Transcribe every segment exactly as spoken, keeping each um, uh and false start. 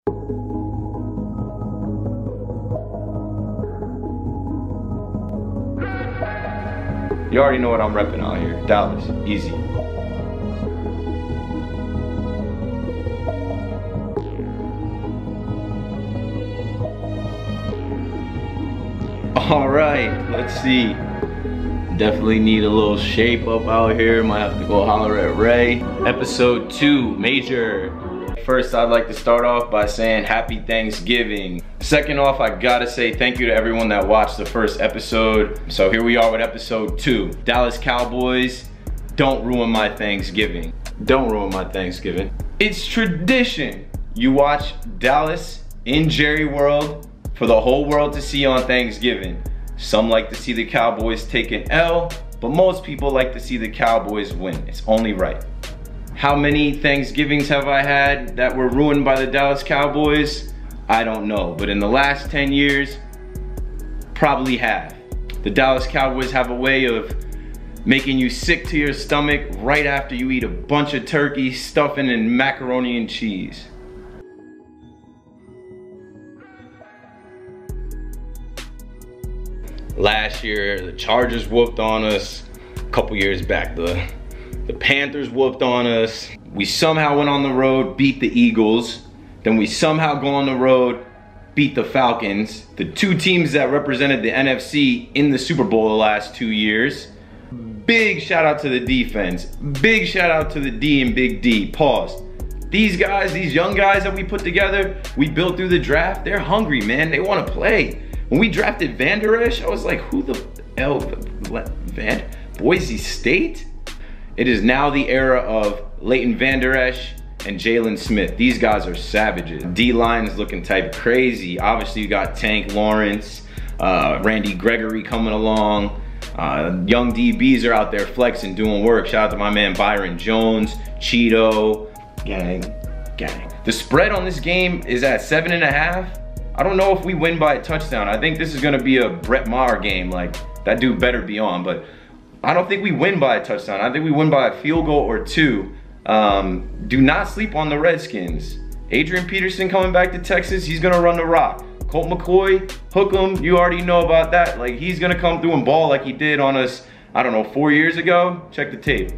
You already know what I'm repping out here. Dallas, easy. All right, let's see. Definitely need a little shape up out here. Might have to go holler at Ray. Episode two, major. First, I'd like to start off by saying happy Thanksgiving. Second off, I gotta say thank you to everyone that watched the first episode. So here we are with episode two. Dallas Cowboys, don't ruin my Thanksgiving. Don't ruin my Thanksgiving. It's tradition. You watch Dallas in Jerry World for the whole world to see on Thanksgiving. Some like to see the Cowboys take an L, but most people like to see the Cowboys win. It's only right. How many Thanksgivings have I had that were ruined by the Dallas Cowboys? I don't know, but in the last ten years, probably have. The Dallas Cowboys have a way of making you sick to your stomach right after you eat a bunch of turkey, stuffing, and macaroni and cheese. Last year, the Chargers whooped on us. A couple years back, the The Panthers whooped on us. We somehow went on the road, beat the Eagles. Then we somehow go on the road, beat the Falcons. The two teams that represented the N F C in the Super Bowl the last two years. Big shout out to the defense. Big shout out to the D and Big D. Pause. These guys, these young guys that we put together, we built through the draft, they're hungry, man. They want to play. When we drafted Van Der Esch, I was like, who the hell, Van, Boise State? It is now the era of Leighton Van Der Esch and Jalen Smith. These guys are savages. D-line is looking type crazy. Obviously, you got Tank Lawrence, uh, Randy Gregory coming along. Uh, young D Bs are out there flexing, doing work. Shout out to my man Byron Jones, Cheeto, gang, gang. The spread on this game is at seven and a half. I don't know if we win by a touchdown. I think this is gonna be a Brett Maher game. Like, that dude better be on, but I don't think we win by a touchdown. I think we win by a field goal or two. Um, do not sleep on the Redskins. Adrian Peterson coming back to Texas, he's gonna run the rock. Colt McCoy, hook him, you already know about that. Like, he's gonna come through and ball like he did on us, I don't know, four years ago. Check the tape.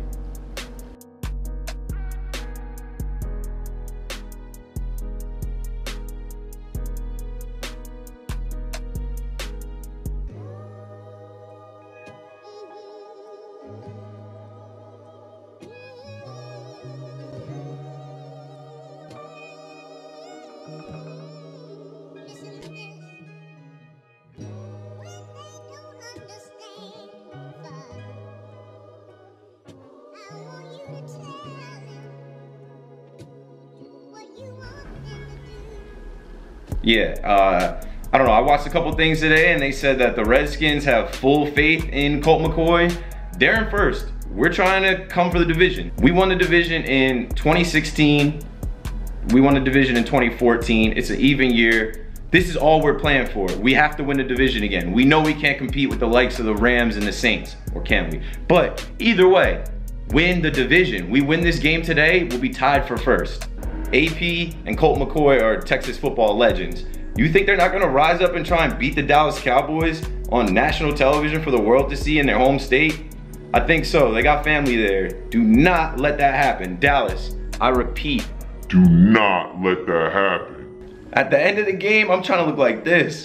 Yeah, uh, I don't know, I watched a couple things today and they said that the Redskins have full faith in Colt McCoy. They're in first. We're trying to come for the division. We won the division in twenty sixteen. We won the division in twenty fourteen. It's an even year. This is all we're playing for. We have to win the division again. We know we can't compete with the likes of the Rams and the Saints, or can we? But either way, win the division. We win this game today, we'll be tied for first. A P and Colt McCoy are Texas football legends. You think they're not gonna rise up and try and beat the Dallas Cowboys on national television for the world to see in their home state? I think so. They got family there. Do not let that happen. Dallas, I repeat, do not let that happen. At the end of the game, I'm trying to look like this.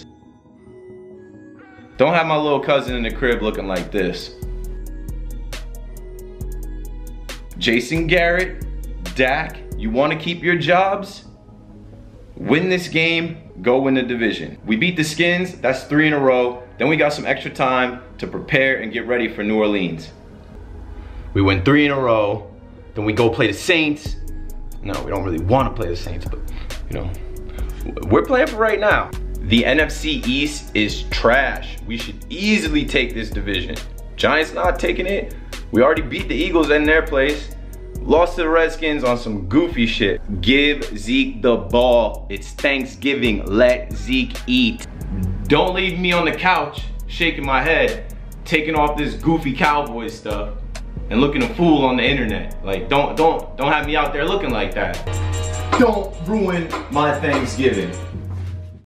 Don't have my little cousin in the crib looking like this. Jason Garrett, Dak, you want to keep your jobs? Win this game, go win the division. We beat the Skins, that's three in a row. Then we got some extra time to prepare and get ready for New Orleans. We win three in a row, then we go play the Saints. No, we don't really want to play the Saints, but you know, we're playing for right now. The N F C East is trash. We should easily take this division. Giants not taking it. We already beat the Eagles in their place. Lost to the Redskins on some goofy shit. Give Zeke the ball. It's Thanksgiving. Let Zeke eat. Don't leave me on the couch shaking my head, taking off this goofy Cowboy stuff and looking a fool on the internet. Like, don't, don't, don't have me out there looking like that. Don't ruin my Thanksgiving.